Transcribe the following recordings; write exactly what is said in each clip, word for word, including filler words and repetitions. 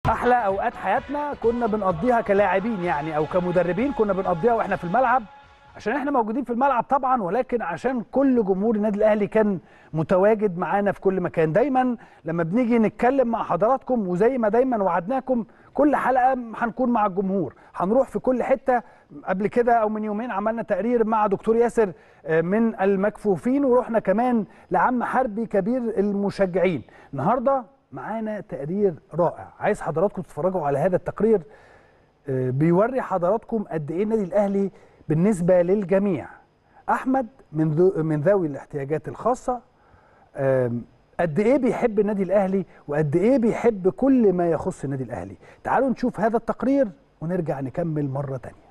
احلى اوقات حياتنا كنا بنقضيها كلاعبين يعني او كمدربين، كنا بنقضيها واحنا في الملعب عشان احنا موجودين في الملعب طبعا، ولكن عشان كل جمهور النادي الاهلي كان متواجد معانا في كل مكان. دايما لما بنيجي نتكلم مع حضراتكم وزي ما دايما وعدناكم كل حلقه هنكون مع الجمهور، هنروح في كل حته. قبل كده او من يومين عملنا تقرير مع دكتور ياسر من المكفوفين، ورحنا كمان لعم حربي كبير المشجعين. النهارده معانا تقرير رائع، عايز حضراتكم تتفرجوا على هذا التقرير. بيوري حضراتكم قد ايه النادي الاهلي بالنسبه للجميع. احمد من ذو من ذوي الاحتياجات الخاصه قد ايه بيحب النادي الاهلي وقد ايه بيحب كل ما يخص النادي الاهلي. تعالوا نشوف هذا التقرير ونرجع نكمل مره تانية.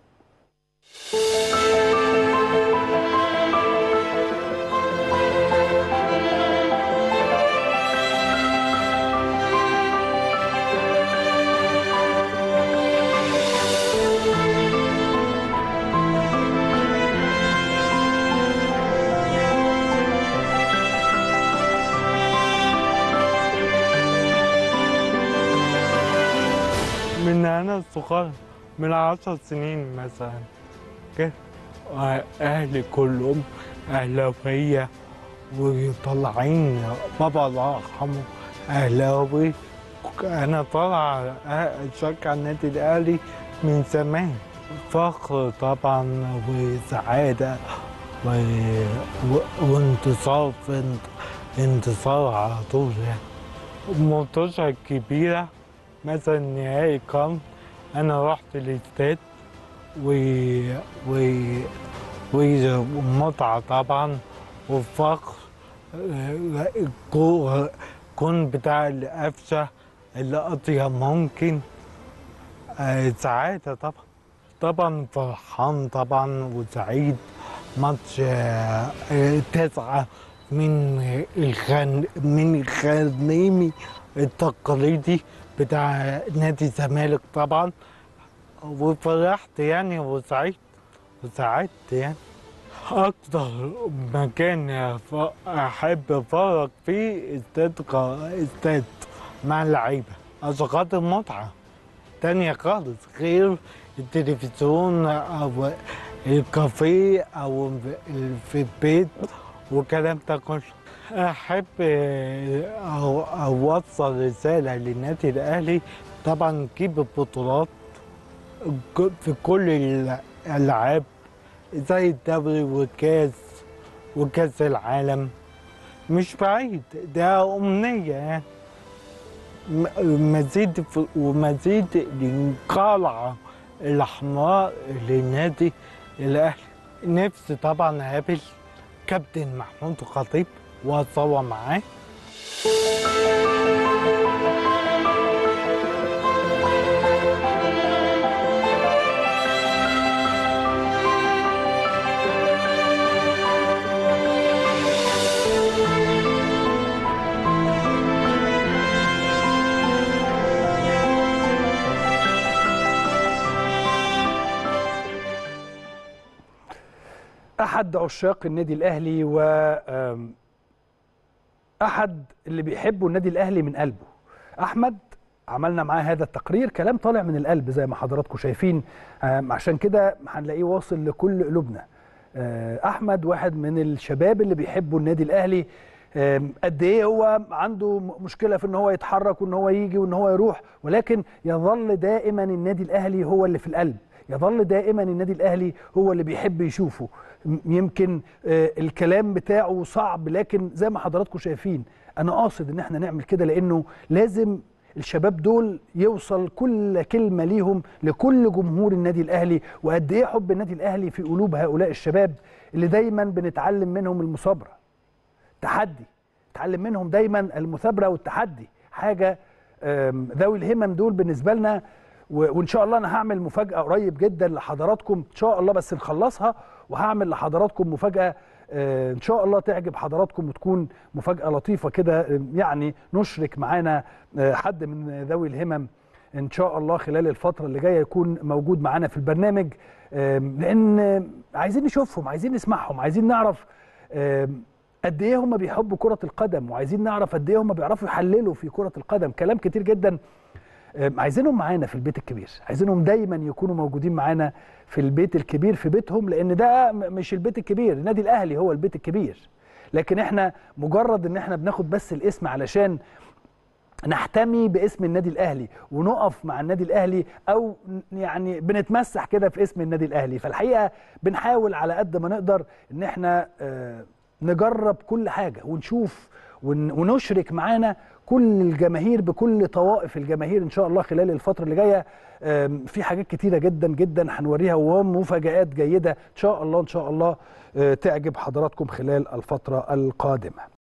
من أنا صغير من عشر سنين مثلا كده أهلي كلهم أهلاوية وطالعين، بابا الله يرحمه أهلاوي. أنا طالع أشجع النادي الأهلي من زمان، فخر طبعا وسعادة و... و... وانتصار في انتصار على طول. يعني المنتوشة كبيرة مثلا نهائي قرن انا رحت الاستاد و و ومتعه طبعا وفخر. كون بتاع القفشه اللي قضيها ممكن سعاده طبعا طبعا فرحان طبعا وسعيد. ماتش تسعه من الخن من الخنيمي التقليدي بتاع نادي الزمالك طبعا، وفرحت يعني وسعيد وسعدت. يعني اكتر مكان احب اتفرج فيه استاد استاد مع اللعيبه عشان خاطر متعه تانية خالص غير التلفزيون او الكافيه او في البيت والكلام ده كله. أحب أوصل رسالة للنادي الأهلي طبعا نجيب البطولات في كل الألعاب زي الدوري والكاس وكاس العالم، مش بعيد، ده أمنية يعني. مزيد ومزيد للقلعة الحمراء للنادي الأهلي. نفسي طبعا أقابل كابتن محمود الخطيب واتصور معاه. احد عشاق النادي الاهلي و احد اللي بيحبوا النادي الاهلي من قلبه. احمد عملنا معاه هذا التقرير، كلام طالع من القلب زي ما حضراتكم شايفين، عشان كده هنلاقيه واصل لكل قلوبنا. احمد واحد من الشباب اللي بيحبوا النادي الاهلي. قد ايه هو عنده مشكله في ان هو يتحرك وان هو يجي وان هو يروح، ولكن يظل دائما النادي الاهلي هو اللي في القلب، يظل دائما النادي الاهلي هو اللي بيحب يشوفه. يمكن الكلام بتاعه صعب، لكن زي ما حضراتكم شايفين انا قاصد ان احنا نعمل كده، لانه لازم الشباب دول يوصل كل كلمه ليهم لكل جمهور النادي الاهلي، وقد ايه حب النادي الاهلي في قلوب هؤلاء الشباب اللي دايما بنتعلم منهم المثابره، التحدي، نتعلم منهم دايما المثابره والتحدي. حاجه ذوي الهمم دول بالنسبه لنا، وان شاء الله انا هعمل مفاجاه قريب جدا لحضراتكم ان شاء الله، بس نخلصها وهعمل لحضراتكم مفاجاه ان شاء الله تعجب حضراتكم وتكون مفاجاه لطيفه كده. يعني نشرك معانا حد من ذوي الهمم ان شاء الله خلال الفتره اللي جايه يكون موجود معانا في البرنامج، لان عايزين نشوفهم، عايزين نسمعهم، عايزين نعرف قد ايه هم بيحبوا كره القدم، وعايزين نعرف قد ايه هم بيعرفوا يحللوا في كره القدم. كلام كتير جدا عايزينهم معانا في البيت الكبير، عايزينهم دايما يكونوا موجودين معانا في البيت الكبير في بيتهم، لان ده مش البيت الكبير، النادي الاهلي هو البيت الكبير. لكن احنا مجرد ان احنا بناخد بس الاسم علشان نحتمي باسم النادي الاهلي ونقف مع النادي الاهلي، او يعني بنتمسح كده في اسم النادي الاهلي. فالحقيقه بنحاول على قد ما نقدر ان احنا نجرب كل حاجه ونشوف ونشرك معانا كل الجماهير بكل طوائف الجماهير ان شاء الله خلال الفتره اللي جايه. في حاجات كتيره جدا جدا هنوريها ومفاجآت جيده ان شاء الله ان شاء الله تعجب حضراتكم خلال الفتره القادمه.